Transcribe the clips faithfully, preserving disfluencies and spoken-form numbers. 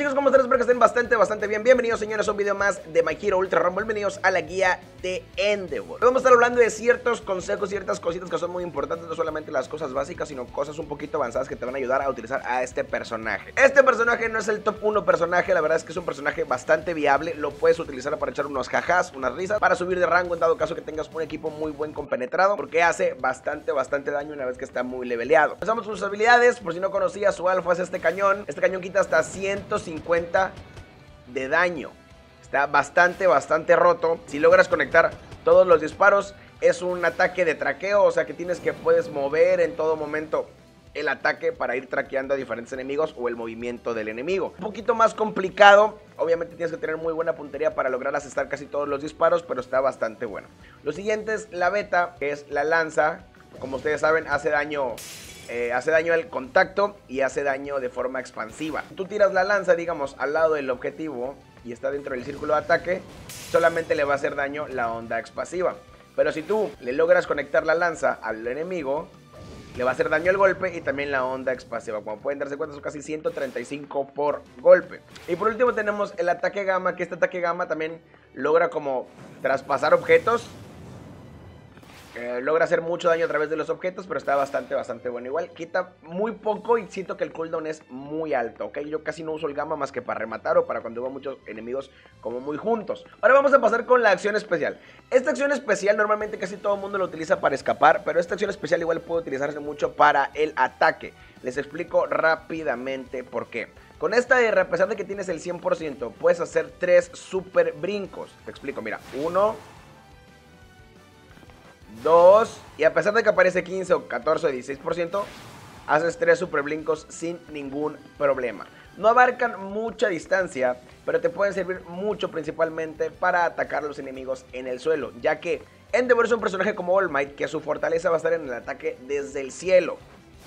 chicos, ¿cómo están? Espero que estén bastante, bastante bien. Bienvenidos, señores, a un video más de My Hero Ultra Rumble. Bienvenidos a la guía de Endeavor. Hoy vamos a estar hablando de ciertos consejos, ciertas cositas que son muy importantes. No solamente las cosas básicas, sino cosas un poquito avanzadas que te van a ayudar a utilizar a este personaje. Este personaje no es el top uno personaje. La verdad es que es un personaje bastante viable. Lo puedes utilizar para echar unos jajás, unas risas, para subir de rango en dado caso que tengas un equipo muy buen compenetrado, porque hace bastante, bastante daño una vez que está muy leveleado. Empezamos sus habilidades. Por si no conocías, su alfa es este cañón. Este cañón quita hasta ciento cincuenta de daño. Está bastante, bastante roto. Si logras conectar todos los disparos, es un ataque de traqueo, o sea que tienes que puedes mover en todo momento el ataque para ir traqueando a diferentes enemigos o el movimiento del enemigo. Un poquito más complicado, obviamente tienes que tener muy buena puntería para lograr asestar casi todos los disparos, pero está bastante bueno. Lo siguiente es la beta, que es la lanza. Como ustedes saben, hace daño Eh, hace daño al contacto y hace daño de forma expansiva. Tú tiras la lanza, digamos, al lado del objetivo y está dentro del círculo de ataque, solamente le va a hacer daño la onda expansiva. Pero si tú le logras conectar la lanza al enemigo, le va a hacer daño el golpe y también la onda expansiva. Como pueden darse cuenta, son casi ciento treinta y cinco por golpe. Y por último tenemos el ataque gamma, que este ataque gamma también logra como traspasar objetos. Eh, logra hacer mucho daño a través de los objetos, pero está bastante, bastante bueno. Igual quita muy poco y siento que el cooldown es muy alto, ¿ok? Yo casi no uso el gamma más que para rematar o para cuando veo muchos enemigos como muy juntos. Ahora vamos a pasar con la acción especial. Esta acción especial normalmente casi todo el mundo lo utiliza para escapar, pero esta acción especial igual puede utilizarse mucho para el ataque. Les explico rápidamente por qué. Con esta R, a pesar de que tienes el cien por ciento, puedes hacer tres super brincos. Te explico, mira, uno... dos, y a pesar de que aparece quince o catorce o dieciséis por ciento, haces tres super brincos sin ningún problema. No abarcan mucha distancia, pero te pueden servir mucho principalmente para atacar a los enemigos en el suelo, ya que Endeavor es un personaje como All Might, que su fortaleza va a estar en el ataque desde el cielo.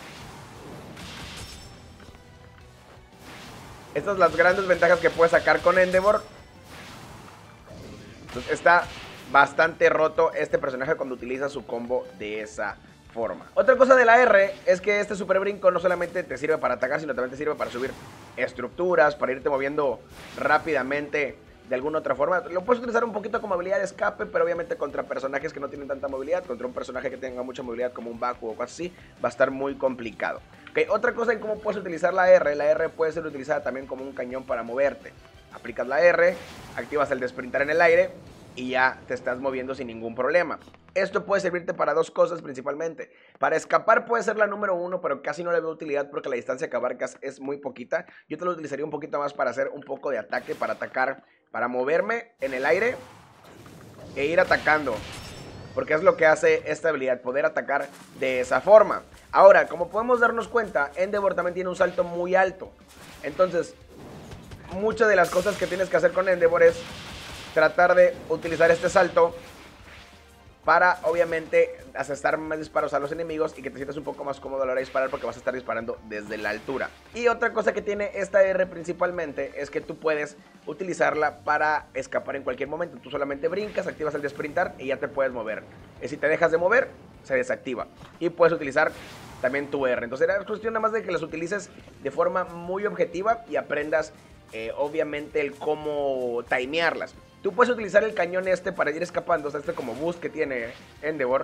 Estas son las grandes ventajas que puedes sacar con Endeavor. Entonces está bastante roto este personaje cuando utiliza su combo de esa forma. Otra cosa de la R es que este super brinco no solamente te sirve para atacar, sino también te sirve para subir estructuras, para irte moviendo rápidamente de alguna otra forma. Lo puedes utilizar un poquito como habilidad de escape, pero obviamente contra personajes que no tienen tanta movilidad, contra un personaje que tenga mucha movilidad como un Baku o cosas así, va a estar muy complicado. Okay, otra cosa en cómo puedes utilizar la R, la R puede ser utilizada también como un cañón para moverte. Aplicas la R, activas el de sprintar en el aire y ya te estás moviendo sin ningún problema. Esto puede servirte para dos cosas principalmente. Para escapar puede ser la número uno, pero casi no le veo utilidad porque la distancia que abarcas es muy poquita. Yo te lo utilizaría un poquito más para hacer un poco de ataque, para atacar, para moverme en el aire e ir atacando, porque es lo que hace esta habilidad, poder atacar de esa forma. Ahora, como podemos darnos cuenta, Endeavor también tiene un salto muy alto. Entonces, muchas de las cosas que tienes que hacer con Endeavor es tratar de utilizar este salto para obviamente asestar más disparos a los enemigos y que te sientas un poco más cómodo a la hora de disparar, porque vas a estar disparando desde la altura. Y otra cosa que tiene esta R principalmente es que tú puedes utilizarla para escapar en cualquier momento. Tú solamente brincas, activas el de sprintar y ya te puedes mover. Y si te dejas de mover, se desactiva. Y puedes utilizar también tu R. Entonces era cuestión nada más de que las utilices de forma muy objetiva y aprendas eh, obviamente el cómo timearlas. Tú puedes utilizar el cañón este para ir escapando, o sea, este como boost que tiene Endeavor.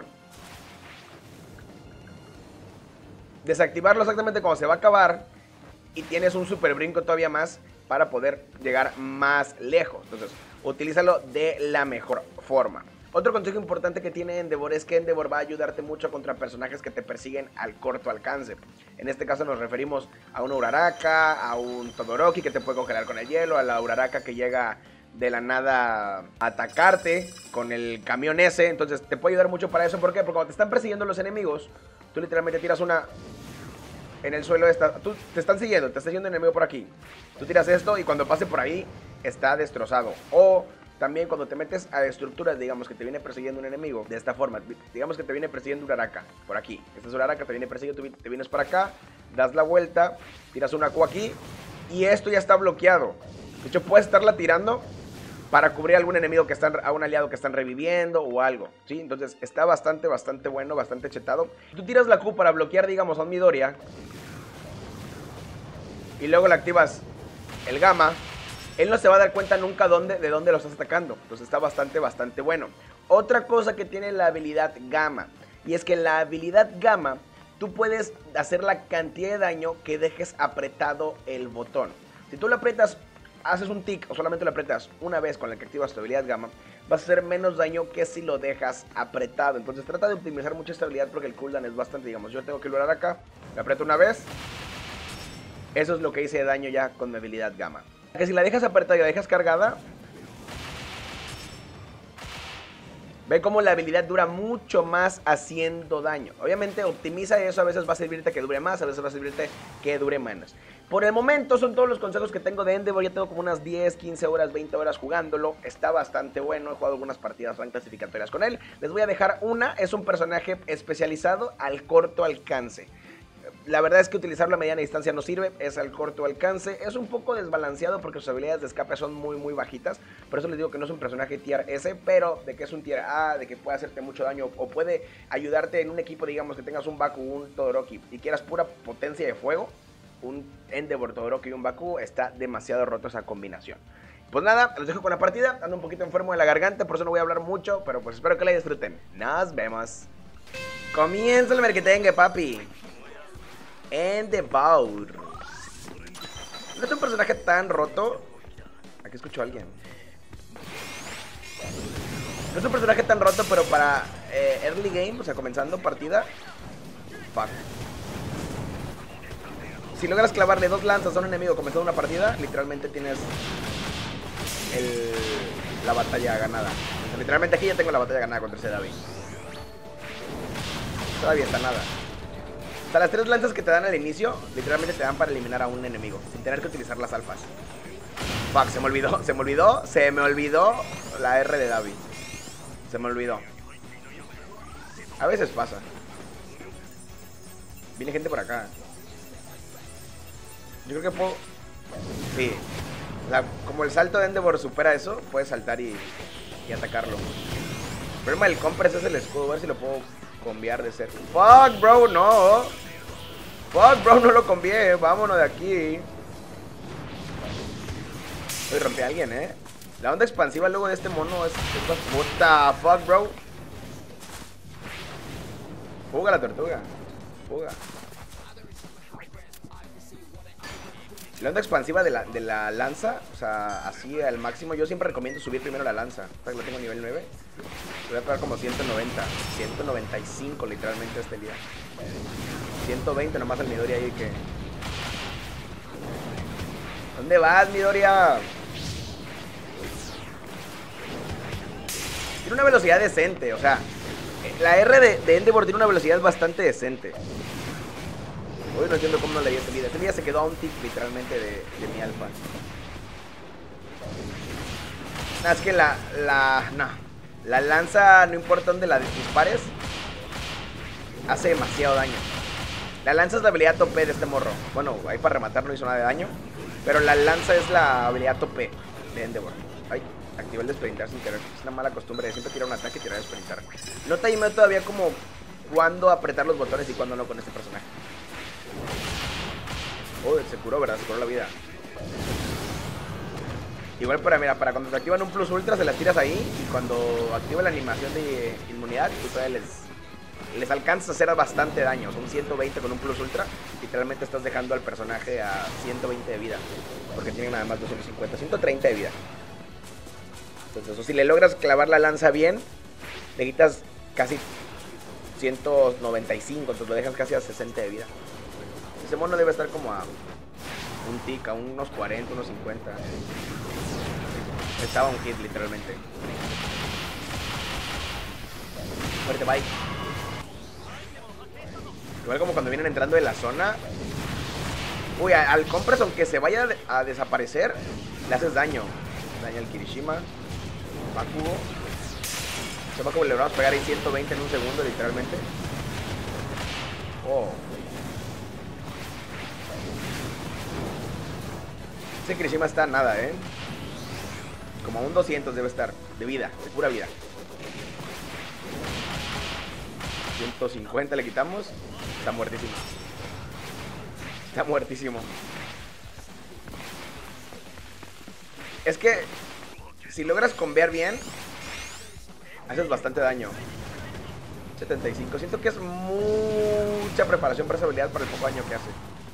Desactivarlo exactamente cuando se va a acabar y tienes un super brinco todavía más para poder llegar más lejos. Entonces, utilízalo de la mejor forma. Otro consejo importante que tiene Endeavor es que Endeavor va a ayudarte mucho contra personajes que te persiguen al corto alcance. En este caso nos referimos a un Uraraka, a un Todoroki que te puede congelar con el hielo, a la Uraraka que llega de la nada a atacarte con el camión ese. Entonces te puede ayudar mucho para eso. ¿Por qué? Porque cuando te están persiguiendo los enemigos, tú literalmente tiras una en el suelo. Esta, tú, te están siguiendo, te está siguiendo un enemigo por aquí. Tú tiras esto y cuando pase por ahí está destrozado. O también cuando te metes a estructuras, digamos que te viene persiguiendo un enemigo de esta forma. Digamos que te viene persiguiendo un Uraraka por aquí. Esta es Uraraka, te viene persiguiendo, tú te vienes para acá, das la vuelta, tiras una Q aquí y esto ya está bloqueado. De hecho puedes estarla tirando para cubrir a algún enemigo que están, a un aliado que están reviviendo o algo, ¿sí? Entonces está bastante, bastante bueno, bastante chetado. Tú tiras la Q para bloquear, digamos, a un Midoriya y luego la activas el gamma, él no se va a dar cuenta nunca dónde, de dónde lo estás atacando. Entonces está bastante, bastante bueno. Otra cosa que tiene la habilidad gamma, y es que la habilidad gamma, tú puedes hacer la cantidad de daño que dejes apretado el botón. Si tú lo aprietas, haces un tick o solamente lo aprietas una vez con la que activas tu habilidad gamma, vas a hacer menos daño que si lo dejas apretado. Entonces trata de optimizar mucho esta habilidad porque el cooldown es bastante, digamos, yo tengo que lograr acá, lo aprieto una vez. Eso es lo que hice de daño ya con mi habilidad gamma. Que si la dejas apretada y la dejas cargada, ve cómo la habilidad dura mucho más haciendo daño. Obviamente optimiza eso, a veces va a servirte que dure más, a veces va a servirte que dure menos. Por el momento son todos los consejos que tengo de Endeavor. Ya tengo como unas diez, quince horas, veinte horas jugándolo. Está bastante bueno, he jugado algunas partidas rank clasificatorias con él. Les voy a dejar una, es un personaje especializado al corto alcance. La verdad es que utilizarlo a mediana distancia no sirve, es al corto alcance. Es un poco desbalanceado porque sus habilidades de escape son muy muy bajitas. Por eso les digo que no es un personaje tier S, pero de que es un tier A, de que puede hacerte mucho daño o puede ayudarte en un equipo, digamos que tengas un Baku, un Todoroki y quieras pura potencia de fuego. Un Endeavor, Todoroki y un Baku, está demasiado roto esa combinación. Pues nada, los dejo con la partida. Ando un poquito enfermo de la garganta, por eso no voy a hablar mucho, pero pues espero que la disfruten. Nos vemos. Comienza el merquetengue, papi. Endeavor. No es un personaje tan roto. Aquí escucho a alguien. No es un personaje tan roto, pero para eh, early game, o sea, comenzando partida. Fuck. Si logras clavarle dos lanzas a un enemigo comenzando una partida, literalmente tienes el, la batalla ganada. O sea, literalmente aquí ya tengo la batalla ganada contra ese Davi. Todavía está nada. O sea, las tres lanzas que te dan al inicio, literalmente te dan para eliminar a un enemigo, sin tener que utilizar las alfas. Fuck, se me olvidó, se me olvidó, se me olvidó la R de Davi. Se me olvidó. A veces pasa. Viene gente por acá. Yo creo que puedo... Sí. O sea, como el salto de Endeavor supera eso, puedes saltar y, y atacarlo. El problema del compres es el escudo, a ver si lo puedo cambiar de ser. Fuck, bro, no. Fuck, bro, no lo cambié. Vámonos de aquí. Uy, rompí a alguien, eh. La onda expansiva luego de este mono es... es puta, fuck, bro. Fuga la tortuga. Fuga. La onda expansiva de la, de la lanza, o sea, así al máximo, yo siempre recomiendo subir primero la lanza. Hasta que lo tengo a nivel nueve. Voy a pegar como ciento noventa, ciento noventa y cinco literalmente este día. ciento veinte nomás al Midoriya ahí que... ¿Dónde vas, Midoriya? Tiene una velocidad decente, o sea, la R de, de Endeavor tiene una velocidad bastante decente. Hoy no entiendo cómo no le dio esta vida. Este día se quedó a un tick literalmente de, de mi alfa. Nah, es que la... La... No. La lanza, no importa dónde la dispares, hace demasiado daño. La lanza es la habilidad tope de este morro. Bueno, ahí para rematar no hizo nada de daño. Pero la lanza es la habilidad tope de Endeavor. Ay, activé el de sprintar sin querer. Es una mala costumbre de siempre tirar un ataque y tirar de sprintar. No te dimeo todavía como cuándo apretar los botones y cuándo no con este personaje. Oh, se curó, ¿verdad? Se curó la vida. Igual para, mira, para cuando te activan un plus ultra se las tiras ahí. Y cuando activa la animación de inmunidad, tú todavía les, les alcanzas a hacer bastante daño. Son ciento veinte con un plus ultra. Literalmente estás dejando al personaje a ciento veinte de vida. Porque tienen nada más doscientos cincuenta, ciento treinta de vida. Entonces, o si le logras clavar la lanza bien, le quitas casi ciento noventa y cinco. Entonces lo dejas casi a sesenta de vida. Ese mono debe estar como a un tick, a unos cuarenta, unos cincuenta. Estaba un hit literalmente. Muerte, bye. Igual como cuando vienen entrando de la zona. Uy, al compras aunque se vaya a desaparecer, le haces daño. Daño al Kirishima. Bakugo. Se va como le vamos a pegar ahí ciento veinte en un segundo literalmente. Oh. Ese Kirishima está a nada, eh. Como a un doscientos debe estar. De vida, de pura vida. ciento cincuenta le quitamos. Está muertísimo. Está muertísimo. Es que si logras combear bien, haces bastante daño. setenta y cinco. Siento que es mucha preparación para esa habilidad para el poco daño que hace.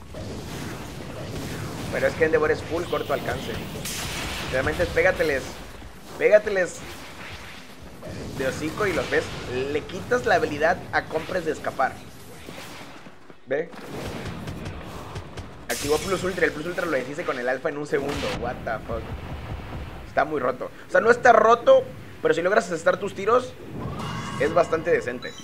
Pero es que Endeavor es full corto alcance. Realmente es pégateles. Pégateles de hocico y los ves. Le quitas la habilidad a Compres de escapar. ¿Ve? Activó Plus Ultra. El Plus Ultra lo deshice con el alfa en un segundo. What the fuck. Está muy roto. O sea, no está roto, pero si logras asestar tus tiros, es bastante decente.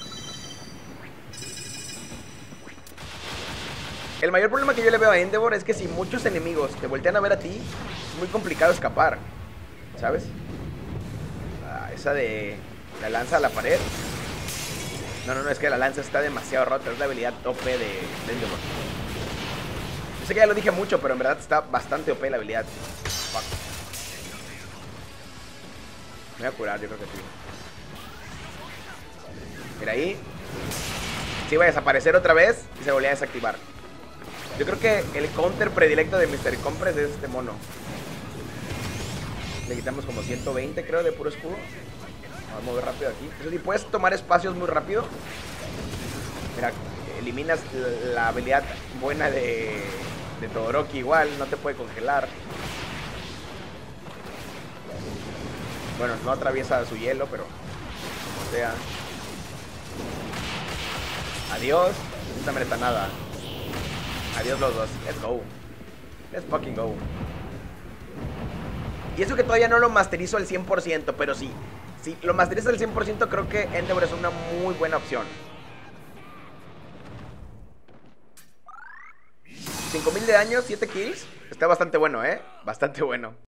El mayor problema que yo le veo a Endeavor es que si muchos enemigos te voltean a ver a ti, es muy complicado escapar, ¿sabes? Ah, esa de la lanza a la pared. No, no, no, es que la lanza está demasiado rota. Es la habilidad O P de, de Endeavor. Yo sé que ya lo dije mucho, pero en verdad está bastante O P la habilidad. Fuck. Me voy a curar, yo creo que sí. Mira ahí. Sí, va a desaparecer otra vez y se volvió a desactivar. Yo creo que el counter predilecto de mister Compres es este mono. Le quitamos como ciento veinte, creo, de puro escudo. Vamos a mover rápido aquí. Eso sí, puedes tomar espacios muy rápido. Mira, eliminas la habilidad buena de, de Todoroki igual. No te puede congelar. Bueno, no atraviesa su hielo, pero como sea. Adiós. Esta mereta nada. Adiós los dos. Let's go. Let's fucking go. Y eso que todavía no lo masterizo al cien por ciento, pero sí. Si lo masterizo al cien por ciento, creo que Endeavor es una muy buena opción. cinco mil de daño, siete kills. Está bastante bueno, ¿eh? Bastante bueno.